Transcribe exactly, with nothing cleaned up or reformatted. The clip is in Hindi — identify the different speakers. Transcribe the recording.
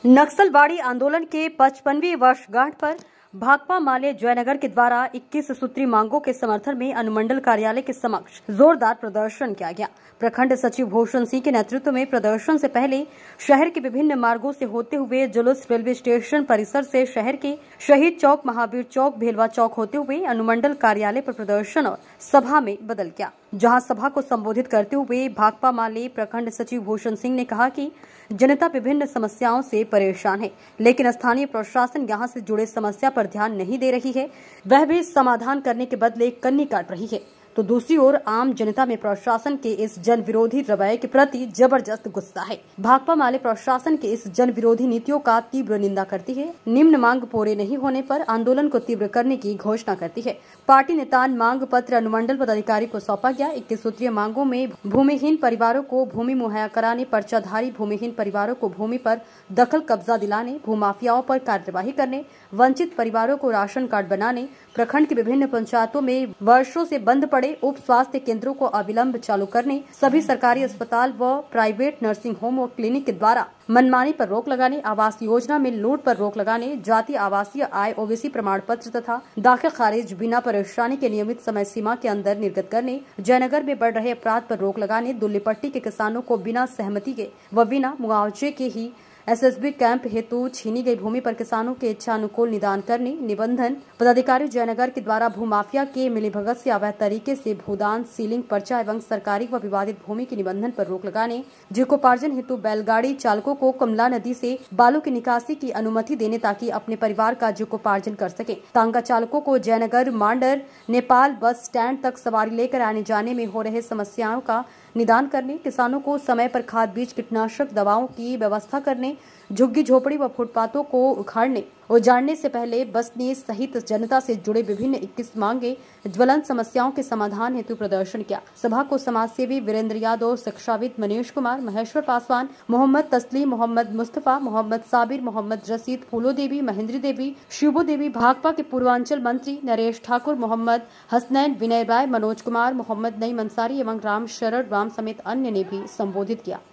Speaker 1: नक्सलवाड़ी आंदोलन के पचपनवीं वर्षगांठ पर भाकपा माले जयनगर के द्वारा इक्कीस सूत्री मांगों के समर्थन में अनुमंडल कार्यालय के समक्ष जोरदार प्रदर्शन किया गया। प्रखंड सचिव भूषण सिंह के नेतृत्व में प्रदर्शन से पहले शहर के विभिन्न मार्गों से होते हुए जुलूस रेलवे स्टेशन परिसर से शहर के शहीद चौक, महावीर चौक, भेलवा चौक होते हुए अनुमंडल कार्यालय पर प्रदर्शन और सभा में बदल गया, जहां सभा को संबोधित करते हुए भाकपा माले प्रखंड सचिव भूषण सिंह ने कहा कि जनता विभिन्न समस्याओं से परेशान है, लेकिन स्थानीय प्रशासन यहां से जुड़े समस्या पर ध्यान नहीं दे रही है। वह भी समाधान करने के बदले कन्नी काट रही है। तो दूसरी ओर आम जनता में प्रशासन के इस जन विरोधी रवैये के प्रति जबरदस्त गुस्सा है। भाकपा माले प्रशासन के इस जन विरोधी नीतियों का तीव्र निंदा करती है। निम्न मांग पूरे नहीं होने पर आंदोलन को तीव्र करने की घोषणा करती है। पार्टी नेतान मांग पत्र अनुमंडल पदाधिकारी को सौंपा गया। इक्कीस सूत्रीय मांगों में भूमिहीन परिवारों को भूमि मुहैया कराने, पर्चाधारी भूमिहीन परिवारों को भूमि पर दखल कब्जा दिलाने, भूमाफियाओं पर कार्यवाही करने, वंचित परिवारों को राशन कार्ड बनाने, प्रखंड की विभिन्न पंचायतों में वर्षों से बंद पड़े उप स्वास्थ्य केंद्रों को अविलंब चालू करने, सभी सरकारी अस्पताल व प्राइवेट नर्सिंग होम और क्लिनिक के द्वारा मनमानी पर रोक लगाने, आवास योजना में लूट पर रोक लगाने, जाति आवासीय आय ओबीसी प्रमाण पत्र तथा दाखिल खारिज बिना परेशानी के नियमित समय सीमा के अंदर निर्गत करने, जयनगर में बढ़ रहे अपराध पर रोक लगाने, दुल्लीपट्टी के किसानों को बिना सहमति के व बिना मुआवजे के ही एसएसबी कैंप हेतु छीनी गई भूमि पर किसानों के इच्छा अनुकूल निदान करने, निबंधन पदाधिकारी जयनगर के द्वारा भूमाफिया के मिलीभगत से अवैध तरीके से भूदान, सीलिंग, पर्चा एवं सरकारी व विवादित भूमि के निबंधन पर रोक लगाने, जीविकोपार्जन हेतु बैलगाड़ी चालकों को कमला नदी से बालू की निकासी की अनुमति देने ताकि अपने परिवार का जीविकोपार्जन कर सके, तांगा चालकों को जयनगर, मांडर, नेपाल बस स्टैंड तक सवारी लेकर आने जाने में हो रहे समस्याओं का निदान करने, किसानों को समय पर खाद, बीज, कीटनाशक दवाओं की व्यवस्था करने, झुग्गी झोपड़ी व फुटपाथों को उखाड़ने, उजाड़ने से पहले बसने सहित जनता से जुड़े विभिन्न इक्कीस मांगे ज्वलंत समस्याओं के समाधान हेतु प्रदर्शन किया। सभा को समाज सेवी वीरेंद्र यादव, शिक्षाविद मनीष कुमार, महेश्वर पासवान, मोहम्मद तस्लीम, मोहम्मद मुस्तफा, मोहम्मद साबिर, मोहम्मद रशीद, फूलो देवी, महेंद्री देवी, शिवो देवी, भाकपा के पूर्वांचल मंत्री नरेश ठाकुर, मोहम्मद हसनैन, विनय राय, मनोज कुमार, मोहम्मद नईम अंसारी एवं राम शरण राम समेत अन्य ने भी संबोधित किया।